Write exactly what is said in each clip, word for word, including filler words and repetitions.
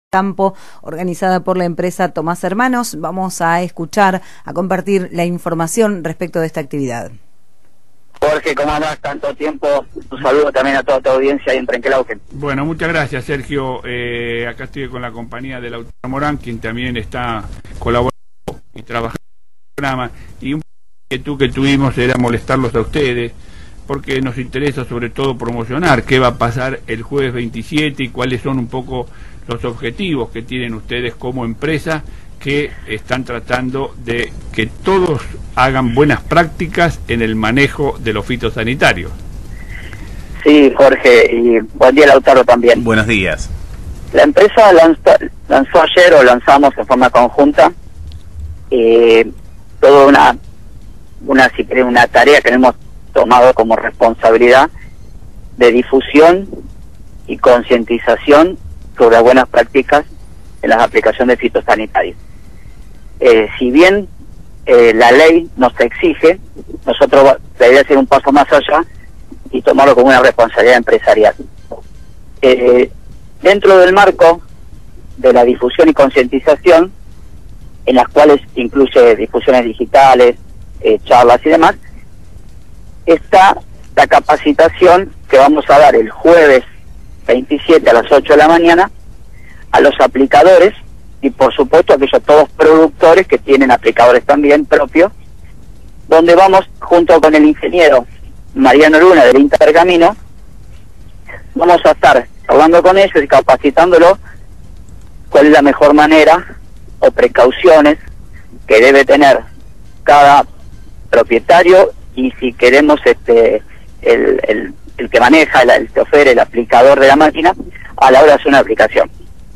Campo, organizada por la empresa Tomás Hermanos. Vamos a escuchar, a compartir la información respecto de esta actividad. Jorge, ¿cómo andás? Tanto tiempo. Un saludo también a toda tu audiencia ahí en Trenquelauquen. Bueno, muchas gracias, Sergio. Eh, acá estoy con la compañía de Lautaro Morán, quien también está colaborando y trabajando en el programa. Y un inquietud que tuvimos era molestarlos a ustedes, porque nos interesa sobre todo promocionar qué va a pasar el jueves veintisiete y cuáles son un poco los objetivos que tienen ustedes como empresa, que están tratando de que todos hagan buenas prácticas en el manejo de los fitosanitarios. Sí, Jorge, y buen día, Lautaro, también. Buenos días. La empresa lanzó, lanzó ayer, o lanzamos en forma conjunta, eh, toda una, una, si querés, una tarea que hemos tomado como responsabilidad de difusión y concientización sobre las buenas prácticas en las aplicaciones de fitosanitarios. Eh, si bien eh, la ley nos exige, nosotros deberíamos ir un paso más allá y tomarlo como una responsabilidad empresarial. Eh, dentro del marco de la difusión y concientización, en las cuales incluye difusiones digitales, eh, charlas y demás, está la capacitación que vamos a dar el jueves veintisiete a las ocho de la mañana a los aplicadores y por supuesto a aquellos todos productores que tienen aplicadores también propios, donde vamos junto con el ingeniero Mariano Luna del Intercamino, vamos a estar hablando con ellos y capacitándolos cuál es la mejor manera o precauciones que debe tener cada propietario, y si queremos este el, el, el que maneja, el, el chofer, el aplicador de la máquina, a la hora de hacer una aplicación.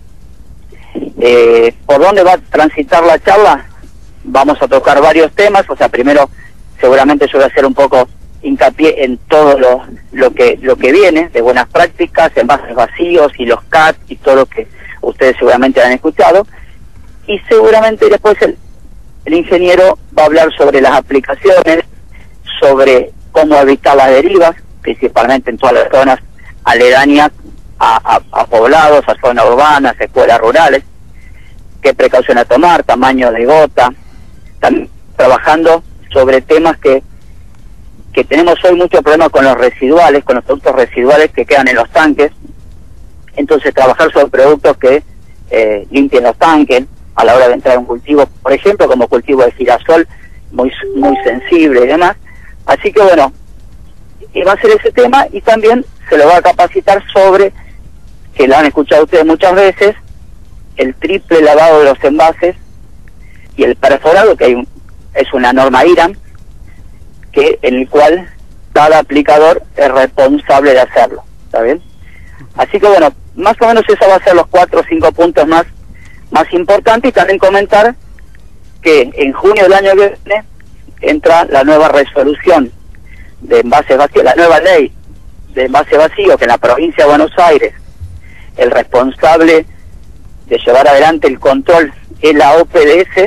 Eh, ¿Por dónde va a transitar la charla? Vamos a tocar varios temas. O sea, primero seguramente yo voy a hacer un poco hincapié en todo lo, lo que lo que viene de buenas prácticas, envases vacíos y los C A T y todo lo que ustedes seguramente han escuchado, y seguramente después el, el ingeniero va a hablar sobre las aplicaciones, sobre cómo evitar las derivas, principalmente en todas las zonas aledañas a, a, a poblados, a zonas urbanas, escuelas rurales, qué precauciones a tomar, tamaño de gota, también trabajando sobre temas que que tenemos hoy mucho problema con los residuales, con los productos residuales que quedan en los tanques. Entonces trabajar sobre productos que eh, limpien los tanques a la hora de entrar a un cultivo, por ejemplo, como cultivo de girasol, muy muy sensible y demás. Así que bueno, y va a ser ese tema, y también se lo va a capacitar sobre, que lo han escuchado ustedes muchas veces, el triple lavado de los envases y el perforado, que hay un, es una norma I R A M, que en el cual cada aplicador es responsable de hacerlo, ¿está bien? Así que bueno, más o menos eso va a ser los cuatro o cinco puntos más, más importantes, y también comentar que en junio del año que viene entra la nueva resolución de envases vacíos, la nueva ley de envase vacío, que en la provincia de Buenos Aires el responsable de llevar adelante el control es la O P D S,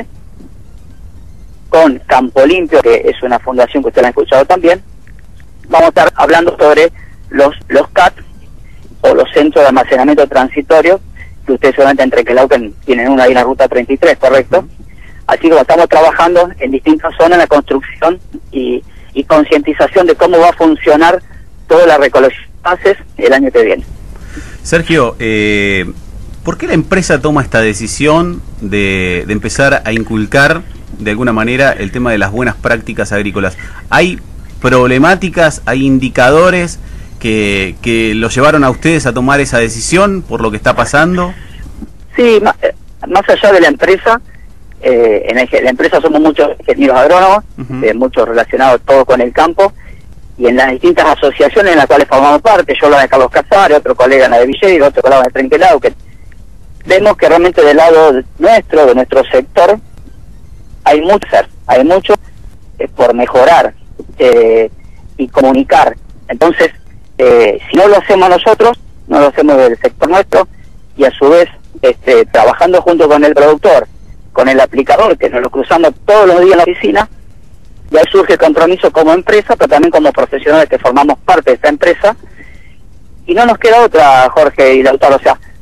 con Campo Limpio, que es una fundación que ustedes han escuchado también. Vamos a estar hablando sobre los los C A T, o los centros de almacenamiento transitorio, que ustedes seguramente en Trenquelauquen tienen una ahí en la ruta treinta y tres, ¿correcto? Así que estamos trabajando en distintas zonas en la construcción y, y concientización de cómo va a funcionar toda la recolección de envases el año que viene. Sergio, eh, ¿por qué la empresa toma esta decisión de, de empezar a inculcar de alguna manera el tema de las buenas prácticas agrícolas? ¿Hay problemáticas, hay indicadores que, que los llevaron a ustedes a tomar esa decisión por lo que está pasando? Sí, más, más allá de la empresa, eh, en el, la empresa somos muchos ingenieros agrónomos, uh-huh. eh, muchos relacionados todos con el campo, y en las distintas asociaciones en las cuales formamos parte, yo la de Carlos Casares, otro colega en la de Villegas, otro colega de Trenquelauquen, vemos que realmente del lado nuestro, de nuestro sector, hay mucho, hay mucho eh, por mejorar eh, y comunicar. Entonces, eh, si no lo hacemos nosotros, no lo hacemos del sector nuestro, y a su vez este, trabajando junto con el productor, con el aplicador, que nos lo cruzamos todos los días en la oficina, y ahí surge el compromiso como empresa, pero también como profesionales que formamos parte de esta empresa, y no nos queda otra, Jorge y Lautaro, o sea,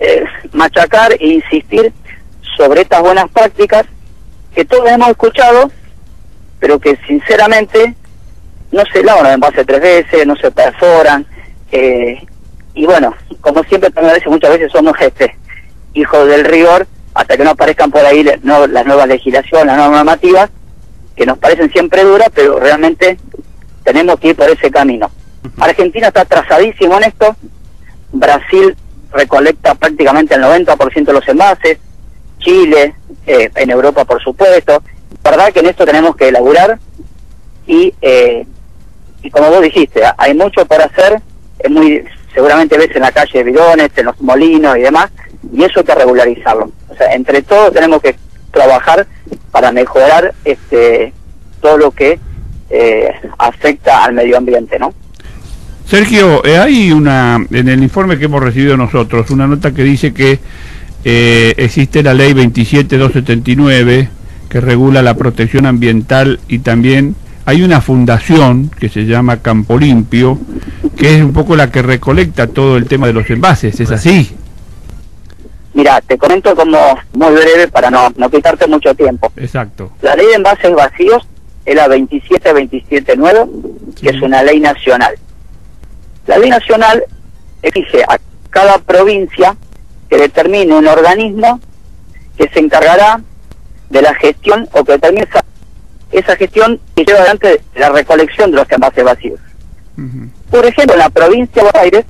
eh, machacar e insistir sobre estas buenas prácticas que todos hemos escuchado, pero que sinceramente no se lavan los envases tres veces, no se perforan, eh, y bueno, como siempre también a veces, muchas veces somos este, hijos del rigor, hasta que no aparezcan por ahí no, las nuevas legislaciones, las nuevas normativas, que nos parecen siempre duras, pero realmente tenemos que ir por ese camino. Argentina está atrasadísimo en esto, Brasil recolecta prácticamente el noventa por ciento de los envases, Chile, eh, en Europa por supuesto. Verdad que en esto tenemos que elaborar y, eh, y como vos dijiste, hay mucho por hacer, es muy seguramente ves en la calle bidones, en los molinos y demás, y eso hay que regularizarlo. O sea, entre todos tenemos que trabajar para mejorar este todo lo que eh, afecta al medio ambiente, ¿no? Sergio, eh, hay una, en el informe que hemos recibido nosotros, una nota que dice que eh, existe la ley veintisiete mil doscientos setenta y nueve que regula la protección ambiental, y también hay una fundación que se llama Campo Limpio, que es un poco la que recolecta todo el tema de los envases, ¿es así? Mira, te comento como muy breve para no, no quitarte mucho tiempo. Exacto. La ley de envases vacíos es la veintisiete mil doscientos setenta y nueve, que sí, es una ley nacional. La ley nacional exige a cada provincia que determine un organismo que se encargará de la gestión o que determine esa, esa gestión que lleva adelante la recolección de los envases vacíos. Uh-huh. Por ejemplo, en la provincia de Buenos Aires,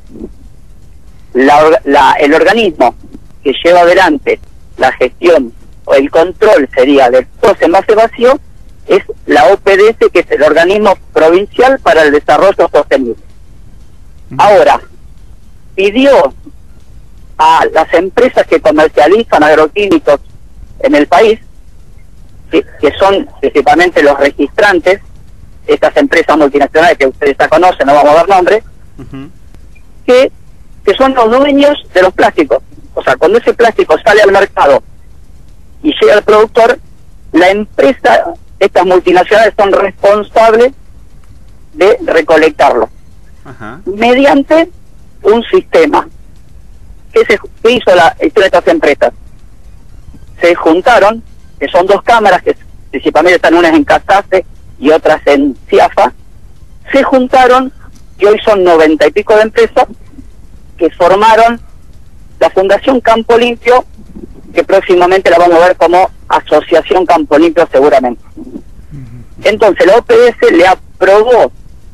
la, la, el organismo que lleva adelante la gestión o el control sería de los envases vacíos es la O P D S, que es el organismo provincial para el desarrollo sostenible. Uh-huh. Ahora, pidió a las empresas que comercializan agroquímicos en el país, que, que son principalmente los registrantes, estas empresas multinacionales que ustedes ya conocen, no vamos a dar nombres, uh-huh, que, que son los dueños de los plásticos. O sea, cuando ese plástico sale al mercado y llega al productor, la empresa, estas multinacionales son responsables de recolectarlo. Uh-huh. Mediante un sistema. ¿Qué, se, qué hizo la hizo estas empresas? Se juntaron, que son dos cámaras, que principalmente están unas en Casase y otras en Ciafa, se juntaron y hoy son noventa y pico de empresas que formaron la Fundación Campo Limpio, que próximamente la vamos a ver como Asociación Campo Limpio seguramente. Entonces la O P D S le aprobó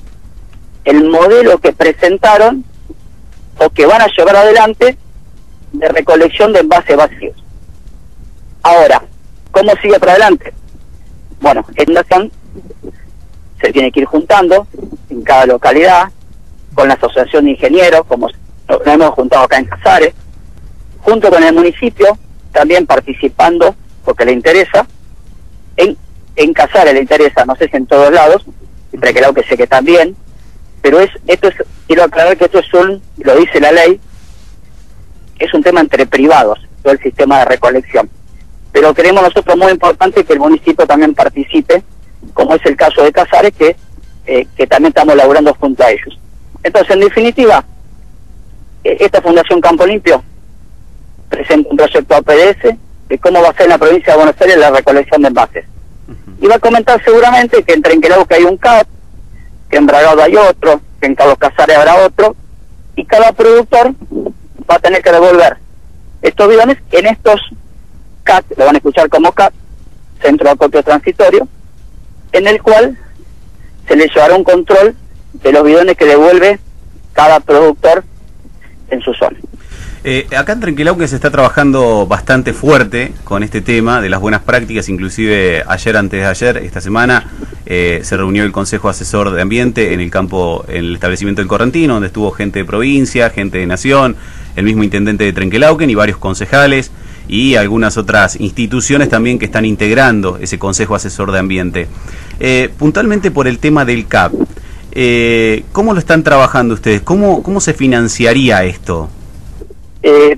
el modelo que presentaron o que van a llevar adelante de recolección de envases vacíos. Ahora, ¿cómo sigue para adelante? Bueno, en Fundación se tiene que ir juntando en cada localidad con la Asociación de Ingenieros, como nos hemos juntado acá en Casares, junto con el municipio, también participando, porque le interesa, en, en Casares le interesa, no sé si en todos lados, y creo que sé que también, pero es esto es, quiero aclarar que esto es un, lo dice la ley, es un tema entre privados, todo el sistema de recolección. Pero creemos nosotros muy importante que el municipio también participe, como es el caso de Casares, que, eh, que también estamos laburando junto a ellos. Entonces, en definitiva, eh, esta Fundación Campo Limpio presenta un proyecto A P D S de cómo va a ser en la provincia de Buenos Aires la recolección de envases. Uh-huh. Y va a comentar seguramente que en Trenquelauquen hay un C A P, que en Bragado hay otro, que en Carlos Casares habrá otro, y cada productor va a tener que devolver estos bidones en estos C A T, lo van a escuchar como C A T, Centro de Acopio Transitorio, en el cual se le llevará un control de los bidones que devuelve cada productor en su zona. Eh, acá en Trenquelauquen se está trabajando bastante fuerte con este tema de las buenas prácticas, inclusive ayer, antes de ayer, esta semana, eh, se reunió el Consejo Asesor de Ambiente en el campo, en el establecimiento del Correntino, donde estuvo gente de provincia, gente de Nación, el mismo intendente de Trenquelauquen y varios concejales y algunas otras instituciones también que están integrando ese Consejo Asesor de Ambiente. Eh, puntualmente por el tema del C A P, eh, ¿cómo lo están trabajando ustedes? ¿Cómo, cómo se financiaría esto? Eh,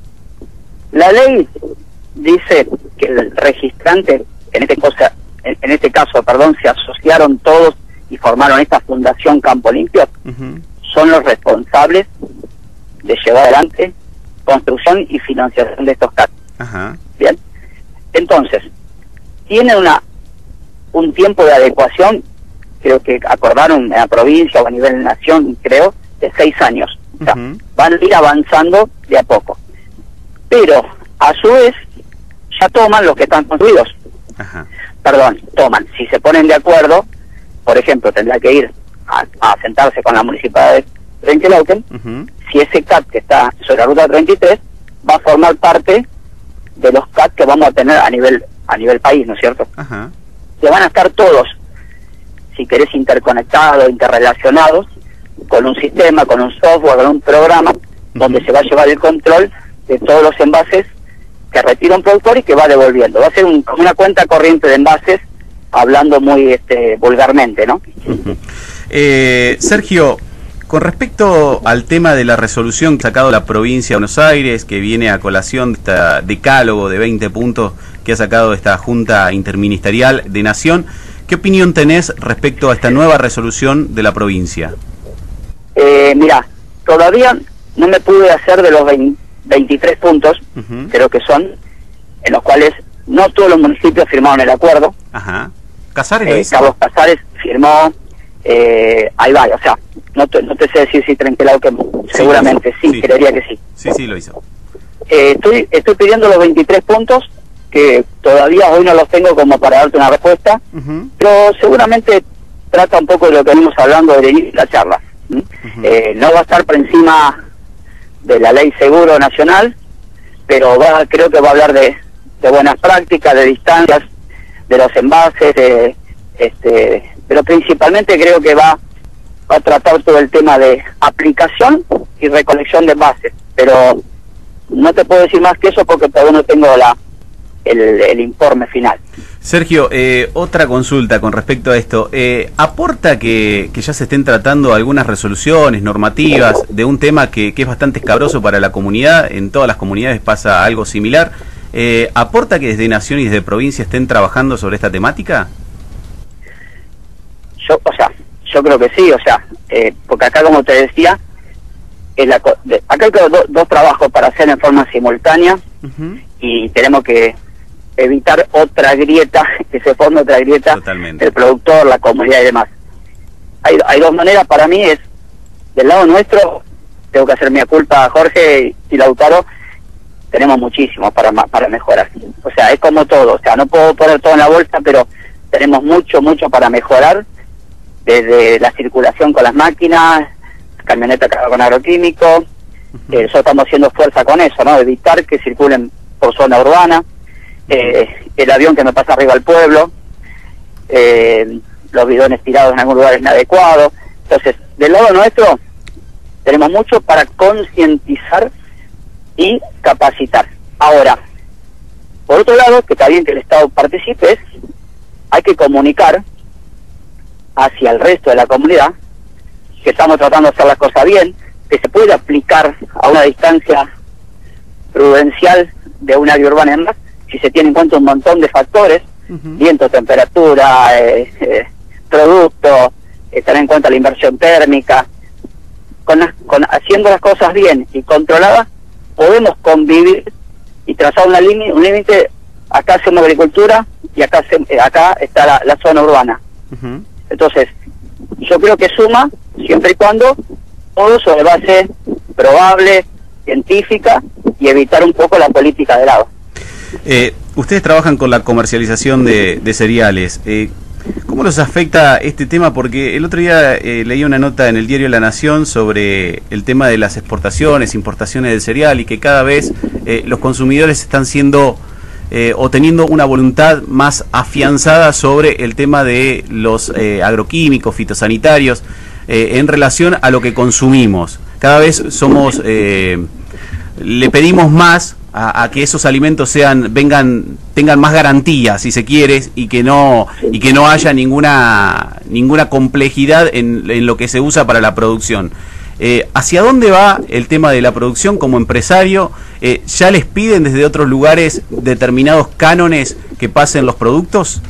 la ley dice que el registrante, en este, cosa, en, en este caso, perdón, se asociaron todos y formaron esta Fundación Campo Limpio, uh-huh, son los responsables de llevar adelante construcción y financiación de estos C A T. Ajá. Bien, entonces, tienen una un tiempo de adecuación, creo que acordaron en la provincia o a nivel nación, creo, de seis años. O sea, uh-huh. van a ir avanzando de a poco. Pero, a su vez, ya toman los que están construidos. Ajá. Perdón, toman. Si se ponen de acuerdo, por ejemplo, tendrá que ir a, a sentarse con la municipalidad de Trenquelauquen. Uh-huh. Si ese C A T que está sobre la ruta treinta y tres va a formar parte de los C A T que vamos a tener a nivel a nivel país, ¿no es cierto? Ajá. Que van a estar todos, si querés, interconectados, interrelacionados, con un sistema, con un software, con un programa, uh-huh. donde se va a llevar el control de todos los envases que retira un productor y que va devolviendo. Va a ser un, como una cuenta corriente de envases, hablando muy este, vulgarmente, ¿no? Uh-huh. eh, Sergio, con respecto al tema de la resolución que ha sacado la provincia de Buenos Aires, que viene a colación de este decálogo de veinte puntos que ha sacado esta Junta Interministerial de Nación, ¿qué opinión tenés respecto a esta nueva resolución de la provincia? Eh, mira, todavía no me pude hacer de los veintitrés puntos, uh-huh. creo que son, en los cuales no todos los municipios firmaron el acuerdo. Ajá. ¿Casares eh, lo hizo? Carlos Casares firmó, eh, ahí va, o sea, no te, no te sé decir si Trenquelauquen, sí, seguramente sí, sí, creería que sí. Sí, sí, lo hizo. Eh, estoy, estoy pidiendo los veintitrés puntos, que todavía hoy no los tengo como para darte una respuesta, uh-huh. pero seguramente trata un poco de lo que venimos hablando de la charla. ¿Mm? Uh-huh. eh, no va a estar por encima de la ley seguro nacional, pero va, creo que va a hablar de, de buenas prácticas, de distancias, de los envases, de, este, pero principalmente creo que va, va a tratar todo el tema de aplicación y recolección de envases, pero no te puedo decir más que eso porque todavía no tengo la el, el informe final. Sergio, eh, otra consulta con respecto a esto. Eh, ¿Aporta que, que ya se estén tratando algunas resoluciones normativas de un tema que, que es bastante escabroso para la comunidad? En todas las comunidades pasa algo similar. Eh, ¿Aporta que desde Nación y desde provincia estén trabajando sobre esta temática? Yo, o sea, yo creo que sí, o sea, eh, porque acá, como te decía, es la, de, acá hay do, dos trabajos para hacer en forma simultánea, uh-huh. y tenemos que evitar otra grieta, que se forme otra grieta, totalmente, el productor, la comunidad y demás. Hay, hay dos maneras para mí, es del lado nuestro, tengo que hacer mi culpa a Jorge y Lautaro, tenemos muchísimo para para mejorar. O sea, es como todo, o sea, no puedo poner todo en la bolsa, pero tenemos mucho, mucho para mejorar, desde la circulación con las máquinas, camioneta con agroquímicos, uh-huh. eh, nosotros estamos haciendo fuerza con eso, ¿no? Evitar que circulen por zona urbana, eh, el avión que me pasa arriba al pueblo, eh, los bidones tirados en algún lugar inadecuado. Entonces, del lado nuestro, tenemos mucho para concientizar y capacitar. Ahora, por otro lado, que está bien que el Estado participe, es, hay que comunicar hacia el resto de la comunidad que estamos tratando de hacer las cosas bien, que se puede aplicar a una distancia prudencial de un área urbana en más, si se tiene en cuenta un montón de factores, uh-huh. viento, temperatura, eh, eh, producto, eh, tener en cuenta la inversión térmica. Con, las, con haciendo las cosas bien y controladas, podemos convivir y trazar una línea, un límite. Acá hacemos agricultura y acá se, acá está la, la zona urbana. Uh-huh. Entonces, yo creo que suma, siempre y cuando todo sobre base probable, científica, y evitar un poco la política de lado. Eh, ustedes trabajan con la comercialización de, de cereales. Eh, ¿Cómo los afecta este tema? Porque el otro día eh, leí una nota en el diario La Nación sobre el tema de las exportaciones, importaciones del cereal, y que cada vez eh, los consumidores están siendo eh, o teniendo una voluntad más afianzada sobre el tema de los eh, agroquímicos, fitosanitarios, eh, en relación a lo que consumimos. Cada vez somos, eh, le pedimos más A, a que esos alimentos sean, vengan, tengan más garantías, si se quiere, y que no, y que no haya ninguna, ninguna complejidad en, en lo que se usa para la producción. Eh, ¿Hacia dónde va el tema de la producción como empresario? Eh, ¿Ya les piden desde otros lugares determinados cánones que pasen los productos?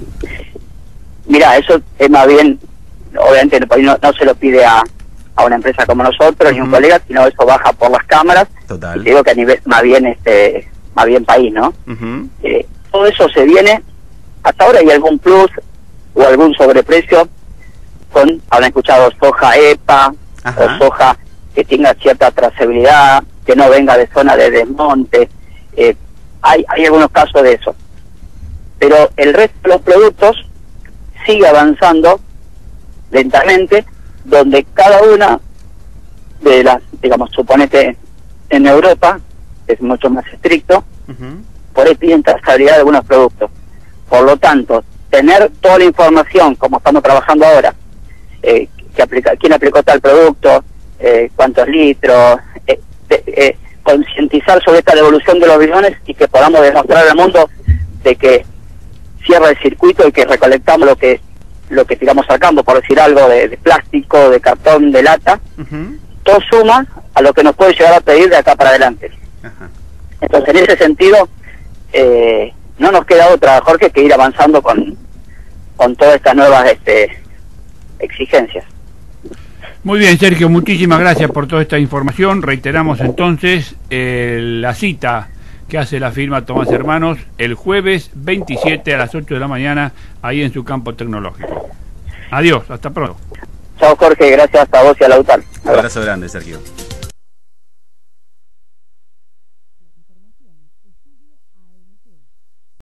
Mira, eso es más bien, obviamente no, no se lo pide a, a una empresa como nosotros, uh-huh. ni un colega, sino eso baja por las cámaras Total. Y digo que a nivel, más bien, este, más bien país, ¿no? Uh-huh. Eh, todo eso se viene, hasta ahora hay algún plus o algún sobreprecio con, habrán escuchado, soja E P A, Ajá. o soja que tenga cierta trazabilidad, que no venga de zona de desmonte, eh, hay, hay algunos casos de eso. Pero el resto de los productos sigue avanzando lentamente, donde cada una de las, digamos, suponete en Europa, es mucho más estricto, uh-huh. por ahí piden trazabilidad de algunos productos. Por lo tanto, tener toda la información, como estamos trabajando ahora, eh, que aplica, quién aplicó tal producto, eh, cuántos litros, eh, eh, concientizar sobre esta devolución de los bidones y que podamos demostrar al mundo de que cierra el circuito y que recolectamos lo que lo que tiramos al campo, por decir algo, de, de plástico, de cartón, de lata, uh-huh. todo suma a lo que nos puede llegar a pedir de acá para adelante. Uh-huh. Entonces, en ese sentido, eh, no nos queda otra, Jorge, que ir avanzando con, con todas estas nuevas este, exigencias. Muy bien, Sergio, muchísimas gracias por toda esta información. Reiteramos entonces eh, la cita que hace la firma Tomás Hermanos el jueves veintisiete a las ocho de la mañana, ahí en su campo tecnológico. Adiós, hasta pronto. Chao, Jorge, gracias a vos y a Lautaro. Un abrazo grande, Sergio.